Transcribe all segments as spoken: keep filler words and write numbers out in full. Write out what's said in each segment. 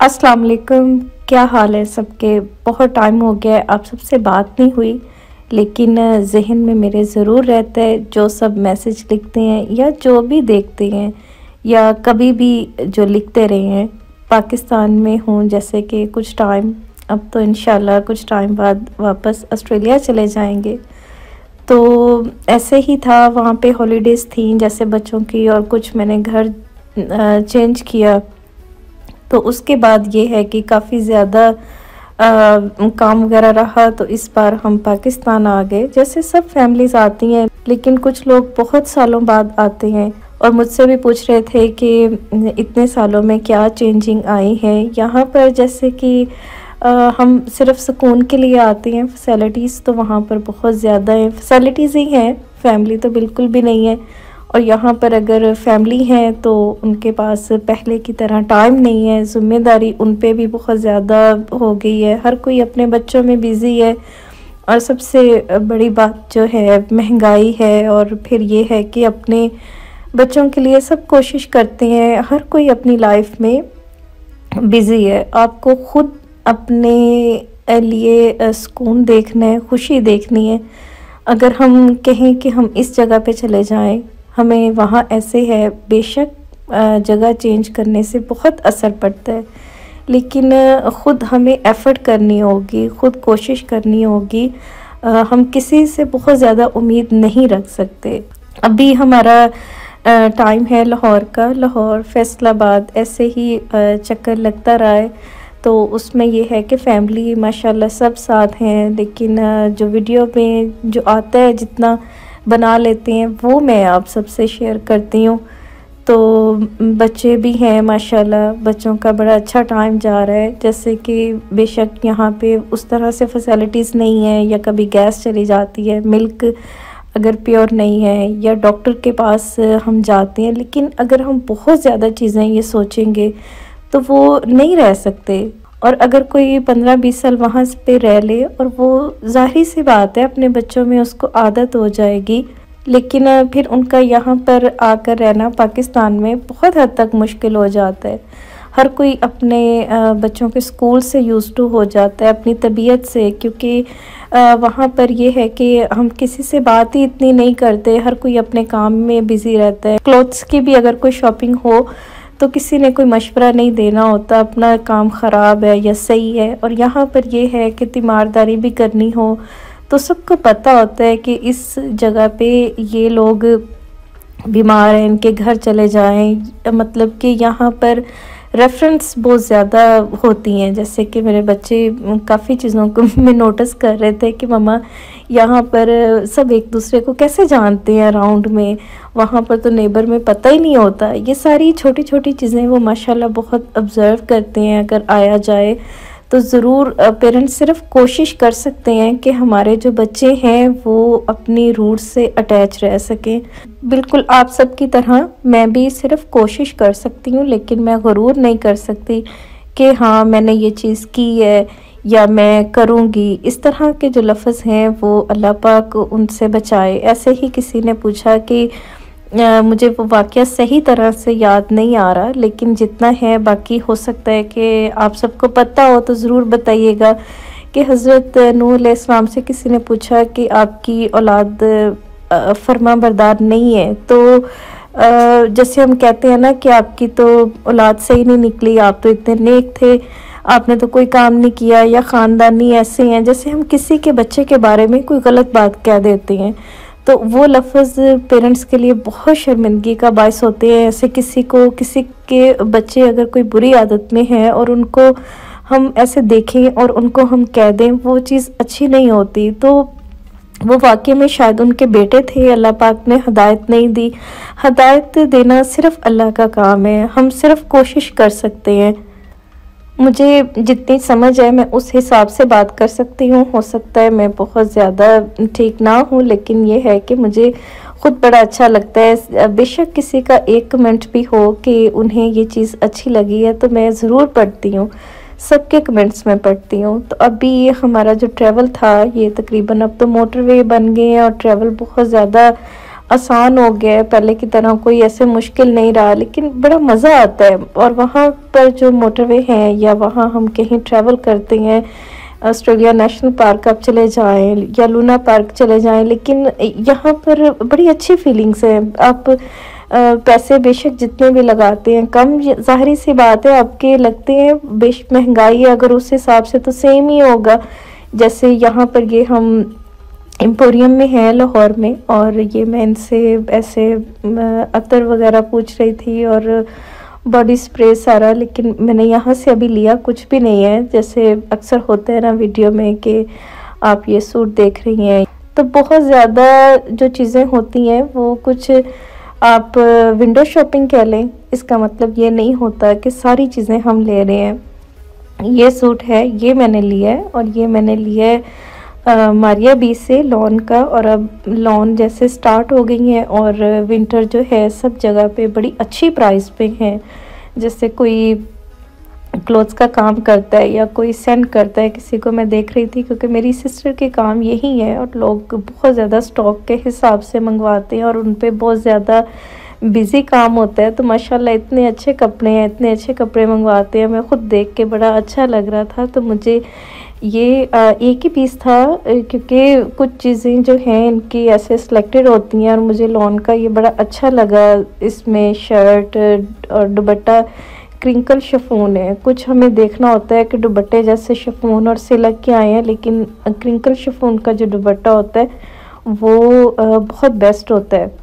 अस्सलाम वालेकुम। क्या हाल है सबके? बहुत टाइम हो गया है आप सबसे बात नहीं हुई, लेकिन ज़हन में मेरे ज़रूर रहता है जो सब मैसेज लिखते हैं या जो भी देखते हैं या कभी भी जो लिखते रहे हैं। पाकिस्तान में हूँ जैसे कि कुछ टाइम, अब तो इंशाल्लाह कुछ टाइम बाद वापस ऑस्ट्रेलिया चले जाएंगे। तो ऐसे ही था, वहाँ पे हॉलीडेज़ थी जैसे बच्चों की, और कुछ मैंने घर चेंज किया। तो उसके बाद ये है कि काफ़ी ज़्यादा काम वगैरह रहा, तो इस बार हम पाकिस्तान आ गए। जैसे सब फैमिलीज़ आती हैं, लेकिन कुछ लोग बहुत सालों बाद आते हैं और मुझसे भी पूछ रहे थे कि इतने सालों में क्या चेंजिंग आई है यहाँ पर। जैसे कि आ, हम सिर्फ सुकून के लिए आते हैं। फैसिलिटीज़ तो वहाँ पर बहुत ज़्यादा हैं, फैसिलिटीज़ ही हैं, फैमिली तो बिल्कुल भी नहीं है। और यहाँ पर अगर फैमिली है तो उनके पास पहले की तरह टाइम नहीं है, ज़िम्मेदारी उन पे भी बहुत ज़्यादा हो गई है, हर कोई अपने बच्चों में बिज़ी है। और सबसे बड़ी बात जो है महंगाई है, और फिर ये है कि अपने बच्चों के लिए सब कोशिश करते हैं, हर कोई अपनी लाइफ में बिज़ी है। आपको ख़ुद अपने लिए सुकून देखना है, खुशी देखनी है। अगर हम कहें कि हम इस जगह पे चले जाएं, हमें वहाँ ऐसे है, बेशक जगह चेंज करने से बहुत असर पड़ता है, लेकिन ख़ुद हमें एफ़र्ट करनी होगी, ख़ुद कोशिश करनी होगी। हम किसी से बहुत ज़्यादा उम्मीद नहीं रख सकते। अभी हमारा टाइम है लाहौर का, लाहौर फैसलाबाद ऐसे ही चक्कर लगता रहा है। तो उसमें ये है कि फ़ैमिली माशाल्लाह सब साथ हैं, लेकिन जो वीडियो में जो आता है जितना बना लेते हैं वो मैं आप सबसे शेयर करती हूँ। तो बच्चे भी हैं माशाल्लाह, बच्चों का बड़ा अच्छा टाइम जा रहा है। जैसे कि बेशक यहाँ पे उस तरह से फैसिलिटीज़ नहीं है, या कभी गैस चली जाती है, मिल्क अगर प्योर नहीं है, या डॉक्टर के पास हम जाते हैं, लेकिन अगर हम बहुत ज़्यादा चीज़ें ये सोचेंगे तो वो नहीं रह सकते। और अगर कोई पंद्रह बीस साल वहाँ पे रह ले, और वो ज़ाहिर सी बात है अपने बच्चों में उसको आदत हो जाएगी, लेकिन फिर उनका यहाँ पर आकर रहना पाकिस्तान में बहुत हद तक मुश्किल हो जाता है। हर कोई अपने बच्चों के स्कूल से यूज़ टू हो जाता है, अपनी तबीयत से, क्योंकि वहाँ पर ये है कि हम किसी से बात ही इतनी नहीं करते, हर कोई अपने काम में बिज़ी रहता है। क्लोथ्स की भी अगर कोई शॉपिंग हो तो किसी ने कोई मशवरा नहीं देना होता, अपना काम ख़राब है या सही है। और यहाँ पर ये है कि तीमारदारी भी करनी हो तो सबको पता होता है कि इस जगह पे ये लोग बीमार हैं, इनके घर चले जाएं। मतलब कि यहाँ पर रेफरेंस बहुत ज़्यादा होती हैं। जैसे कि मेरे बच्चे काफ़ी चीज़ों को मैं नोटिस कर रहे थे कि मम्मा यहाँ पर सब एक दूसरे को कैसे जानते हैं अराउंड में, वहाँ पर तो नेबर में पता ही नहीं होता। ये सारी छोटी छोटी चीज़ें वो माशाल्लाह बहुत ऑब्ज़र्व करते हैं। अगर आया जाए तो ज़रूर पेरेंट्स सिर्फ कोशिश कर सकते हैं कि हमारे जो बच्चे हैं वो अपनी रूट से अटैच रह सकें। बिल्कुल आप सब की तरह मैं भी सिर्फ कोशिश कर सकती हूँ, लेकिन मैं गुरूर नहीं कर सकती कि हाँ मैंने ये चीज़ की है या मैं करूँगी। इस तरह के जो लफ्ज़ हैं वो अल्लाह पाक उनसे बचाए। ऐसे ही किसी ने पूछा कि आ, मुझे वो वाक़या सही तरह से याद नहीं आ रहा, लेकिन जितना है, बाकी हो सकता है कि आप सबको पता हो तो ज़रूर बताइएगा कि हज़रत नूह अलैहिस्सलाम से किसी ने पूछा कि आपकी औलाद फरमा बरदार नहीं है। तो आ, जैसे हम कहते हैं ना कि आपकी तो औलाद सही नहीं निकली, आप तो इतने नेक थे, आपने तो कोई काम नहीं किया, या ख़ानदानी ऐसे हैं। जैसे हम किसी के बच्चे के बारे में कोई गलत बात कह देते हैं तो वो लफ्ज़ पेरेंट्स के लिए बहुत शर्मिंदगी का बायस होते हैं। ऐसे किसी को, किसी के बच्चे अगर कोई बुरी आदत में है और उनको हम ऐसे देखें और उनको हम कह दें, वो चीज़ अच्छी नहीं होती। तो वो वाकई में शायद उनके बेटे थे, अल्लाह पाक ने हिदायत नहीं दी। हिदायत देना सिर्फ़ अल्लाह का काम है, हम सिर्फ़ कोशिश कर सकते हैं। मुझे जितनी समझ है मैं उस हिसाब से बात कर सकती हूँ। हो सकता है मैं बहुत ज़्यादा ठीक ना हूँ, लेकिन ये है कि मुझे ख़ुद बड़ा अच्छा लगता है। बेशक किसी का एक कमेंट भी हो कि उन्हें ये चीज़ अच्छी लगी है तो मैं ज़रूर पढ़ती हूँ, सबके कमेंट्स में पढ़ती हूँ। तो अभी हमारा जो ट्रैवल था ये तकरीबन, अब तो मोटरवे बन गए हैं और ट्रैवल बहुत ज़्यादा आसान हो गया है, पहले की तरह कोई ऐसे मुश्किल नहीं रहा, लेकिन बड़ा मज़ा आता है। और वहाँ पर जो मोटरवे हैं या वहाँ हम कहीं ट्रैवल करते हैं, ऑस्ट्रेलिया नेशनल पार्क आप चले जाएं या लूना पार्क चले जाएं, लेकिन यहाँ पर बड़ी अच्छी फीलिंग्स है। आप अ, पैसे बेशक जितने भी लगाते हैं कम, ज़ाहिर सी बात है आपके लगते हैं, बेश महंगाई है अगर उस हिसाब से तो सेम ही होगा। जैसे यहाँ पर ये हम एम्पोरियम में है लाहौर में, और ये मैं इनसे ऐसे अतर वगैरह पूछ रही थी और बॉडी स्प्रे सारा, लेकिन मैंने यहाँ से अभी लिया कुछ भी नहीं है। जैसे अक्सर होता है ना वीडियो में कि आप ये सूट देख रही हैं, तो बहुत ज़्यादा जो चीज़ें होती हैं वो कुछ आप विंडो शॉपिंग कह लें, इसका मतलब ये नहीं होता कि सारी चीज़ें हम ले रहे हैं। ये सूट है, ये मैंने लिया है, और ये मैंने लिया है मारिया बी से लॉन का। और अब लॉन जैसे स्टार्ट हो गई हैं और विंटर जो है सब जगह पे बड़ी अच्छी प्राइस पे हैं। जैसे कोई क्लोथ्स का काम करता है या कोई सेंड करता है किसी को, मैं देख रही थी, क्योंकि मेरी सिस्टर के काम यही है और लोग बहुत ज़्यादा स्टॉक के हिसाब से मंगवाते हैं और उन पे बहुत ज़्यादा बिज़ी काम होता है। तो माशाल्लाह इतने अच्छे कपड़े हैं, इतने अच्छे कपड़े मंगवाते हैं, मैं ख़ुद देख के बड़ा अच्छा लग रहा था। तो मुझे ये एक ही पीस था, क्योंकि कुछ चीज़ें जो हैं इनकी ऐसे सिलेक्टेड होती हैं और मुझे लॉन का ये बड़ा अच्छा लगा। इसमें शर्ट और दुपट्टा क्रिंकल शिफॉन है। कुछ हमें देखना होता है कि दुपट्टे जैसे शिफॉन और सिल्क के आए हैं, लेकिन क्रिंकल शिफॉन का जो दुपट्टा होता है वो बहुत बेस्ट होता है।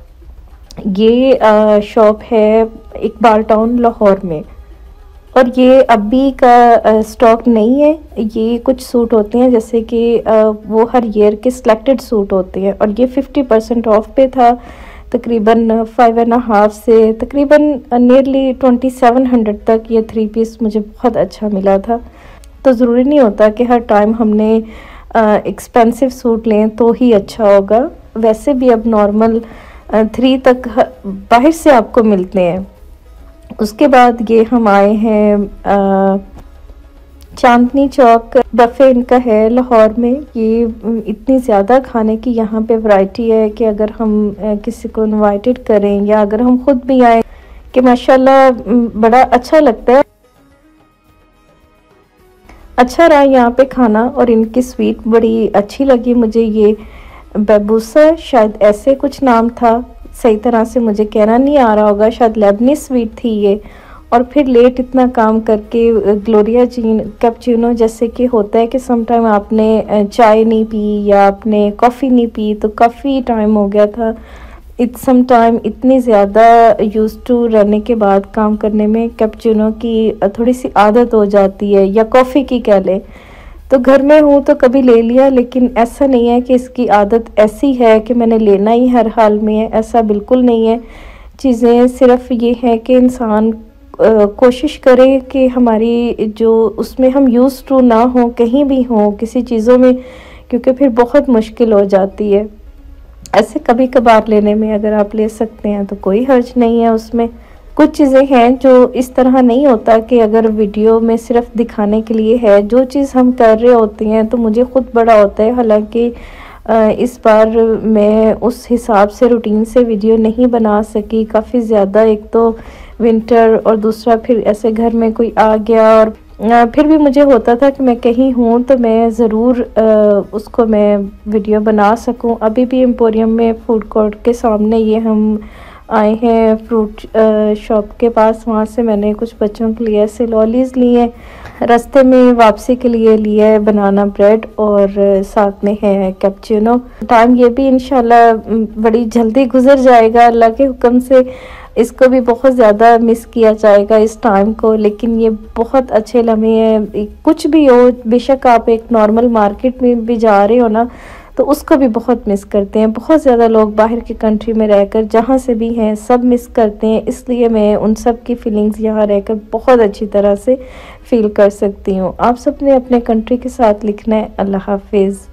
ये शॉप है इकबाल टाउन लाहौर में, और ये अभी का स्टॉक नहीं है। ये कुछ सूट होते हैं जैसे कि वो हर ईयर के सिलेक्टेड सूट होते हैं, और ये फिफ्टी परसेंट ऑफ पे था, तकरीबन फाइव एंड हाफ से तकरीबन नियरली ट्वेंटी सेवन हंड्रेड तक ये थ्री पीस मुझे बहुत अच्छा मिला था। तो ज़रूरी नहीं होता कि हर टाइम हमने एक्सपेंसिव सूट लें तो ही अच्छा होगा। वैसे भी अब नॉर्मल थ्री तक बाहर से आपको मिलते हैं। उसके बाद ये हम आए हैं चांदनी चौक, बफ़े इनका है लाहौर में। ये इतनी ज़्यादा खाने की यहाँ पे वैरायटी है कि अगर हम किसी को इनवाइटेड करें या अगर हम खुद भी आए कि माशाल्लाह बड़ा अच्छा लगता है। अच्छा रहा यहाँ पे खाना, और इनकी स्वीट बड़ी अच्छी लगी मुझे। ये बैबूसा शायद ऐसे कुछ नाम था, सही तरह से मुझे कहना नहीं आ रहा होगा, शायद लेबनी स्वीट थी ये। और फिर लेट इतना काम करके ग्लोरिया जीन कैपुचिनो, जैसे कि होता है कि सम टाइम आपने चाय नहीं पी या आपने कॉफ़ी नहीं पी, तो काफ़ी टाइम हो गया था। इत सम टाइम इतनी ज़्यादा यूज़ टू रहने के बाद काम करने में कैपुचिनो की थोड़ी सी आदत हो जाती है, या कॉफ़ी की कह लें। तो घर में हूँ तो कभी ले लिया, लेकिन ऐसा नहीं है कि इसकी आदत ऐसी है कि मैंने लेना ही हर हाल में है, ऐसा बिल्कुल नहीं है। चीज़ें सिर्फ ये है कि इंसान कोशिश करें कि हमारी जो उसमें हम यूज़ टू ना हो, कहीं भी हो किसी चीज़ों में, क्योंकि फिर बहुत मुश्किल हो जाती है। ऐसे कभी कभार लेने में अगर आप ले सकते हैं तो कोई हर्ज नहीं है उसमें। कुछ चीज़ें हैं जो इस तरह नहीं होता कि अगर वीडियो में सिर्फ दिखाने के लिए है, जो चीज़ हम कर रहे होते हैं तो मुझे ख़ुद बड़ा होता है। हालांकि इस बार मैं उस हिसाब से रूटीन से वीडियो नहीं बना सकी, काफ़ी ज़्यादा, एक तो विंटर और दूसरा फिर ऐसे घर में कोई आ गया। और फिर भी मुझे होता था कि मैं कहीं हूँ तो मैं ज़रूर उसको मैं वीडियो बना सकूँ। अभी भी एम्पोरियम में फूड कोर्ट के सामने ये हम आए हैं फ्रूट शॉप के पास, वहाँ से मैंने कुछ बच्चों के लिए ऐसे लॉलीज़ लिए। रास्ते में वापसी के लिए लिया है बनाना ब्रेड, और साथ में है कैपुचिनो। टाइम ये भी इंशाल्लाह बड़ी जल्दी गुजर जाएगा अल्लाह के हुक्म से। इसको भी बहुत ज़्यादा मिस किया जाएगा इस टाइम को, लेकिन ये बहुत अच्छे लम्हे हैं। कुछ भी हो, बेशक आप एक नॉर्मल मार्केट में भी जा रहे हो ना, तो उसको भी बहुत मिस करते हैं। बहुत ज़्यादा लोग बाहर की कंट्री में रहकर जहाँ से भी हैं सब मिस करते हैं, इसलिए मैं उन सब की फीलिंग्स यहाँ रहकर बहुत अच्छी तरह से फील कर सकती हूँ। आप सब ने अपने कंट्री के साथ लिखना है। अल्लाह हाफिज़।